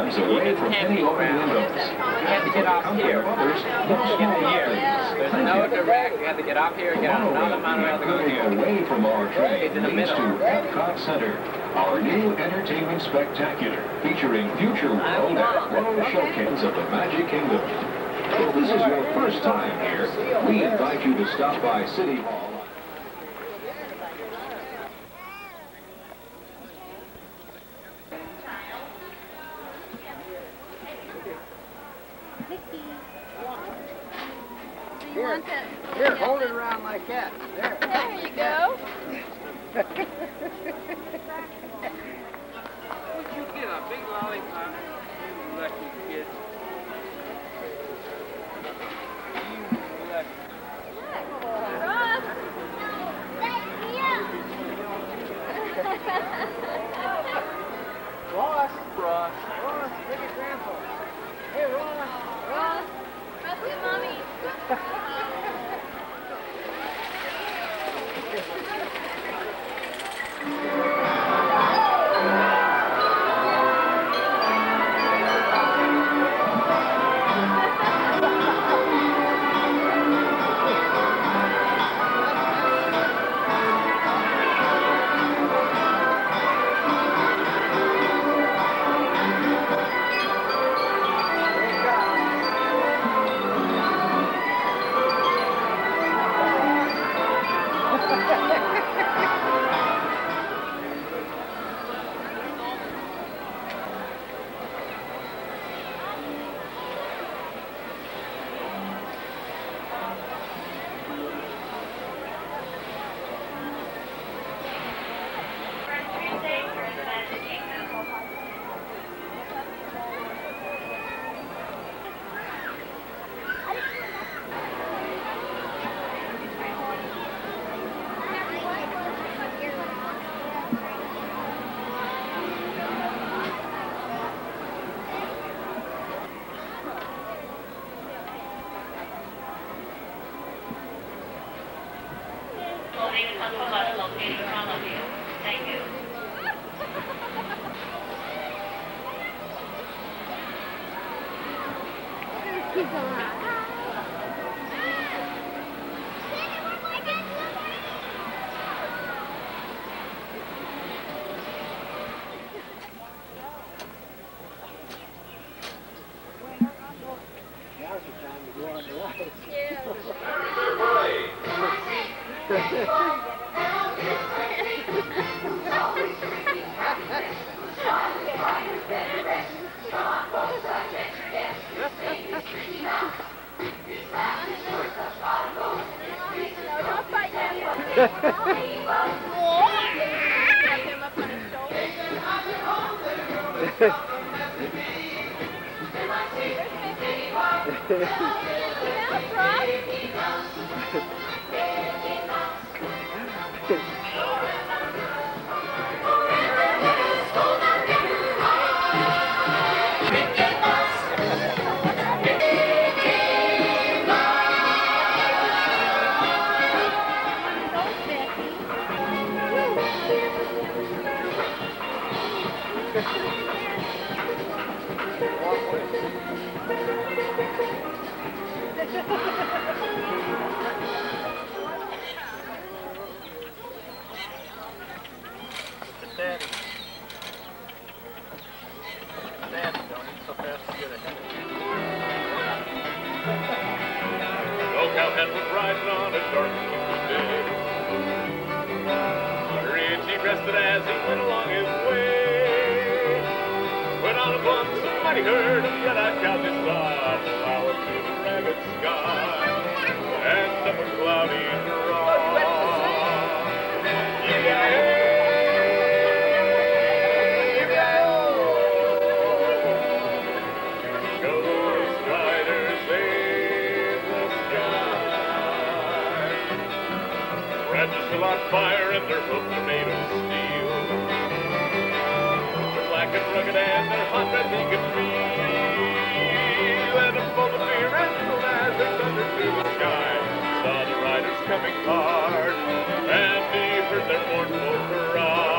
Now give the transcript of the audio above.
arms away from any open windows. You have to get off here. Others, no small areas. There's no direct. You have to get off here and get on another monorail to go Moving here. away from our train in the leads to middle. Epcot Center, our new entertainment spectacular, featuring Future World and World Showcase of the Magic Kingdom. If this is your first time here, we invite you to stop by City Hall. Here, hold it around like that. There. There you go. Would you get a big lollipop? You lucky kid. You lucky. Ross. Ross. Ross. Ross, look at Grandpa. Hey, Ross. Ross. Ross, get mommy. Located in front of you. Thank you. Now's the time to go on the lights. Cowhead was riding on a dark Tuesday. Rich he rested as he went along his way. When all at once somebody heard a red-eyed cow just sob, flower to the ragged sky, and up a cloudy draw. Still on fire and their hooves are made of steel. They're black and rugged and they're hot that he could feel. And full of fear and cold as they thundered through the sky, saw the riders coming hard, and he heard their mournful cry.